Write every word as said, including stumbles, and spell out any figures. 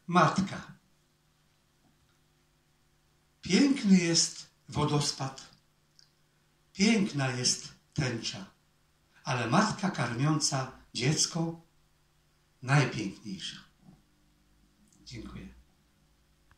matka. Piękny jest wodospad, piękna jest tęcza, ale matka karmiąca dziecko najpiękniejsza. Dziękuję.